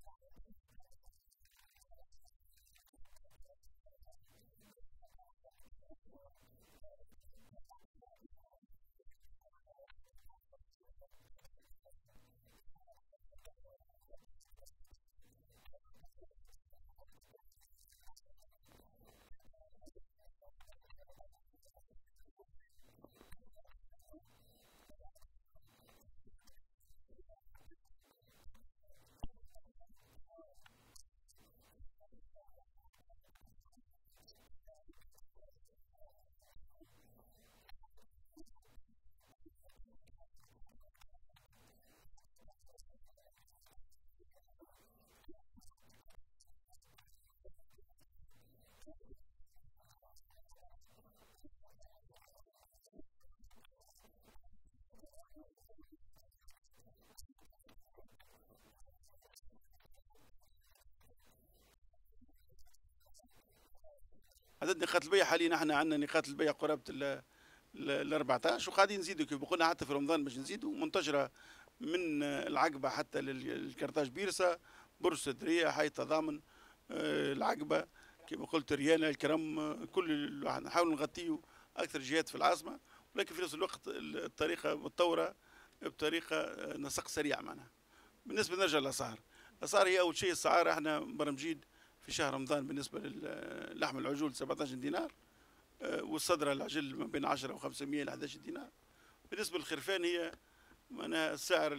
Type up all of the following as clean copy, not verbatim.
عدد نقاط البيع حاليا احنا عندنا نقاط البيع قرابه ال 14، وقاعدين نزيدوا كيف قلنا حتى في رمضان باش نزيدوا، منتشره من العقبه حتى للكرتاج بيرسا، بورصه دريه، حي التضامن، العقبه كما قلت، ريانه، الكرم، كل نحاول نغطيوا اكثر جهات في العاصمه، ولكن في نفس الوقت الطريقه متطوره بطريقه نسق سريع معناها. بالنسبه نرجع للاسعار، الاسعار هي اول شيء السعر احنا مبرمجين في شهر رمضان بالنسبه للحم العجول 17 دينار، والصدرة العجل ما بين 10 و500 ل 11 دينار. بالنسبة للخرفان هي معناها السعر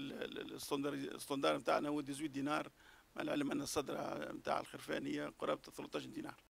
الستاندار نتاعنا هو 18 دينار، مع العلم أن الصدرة نتاع الخرفان هي قرابة 13 دينار.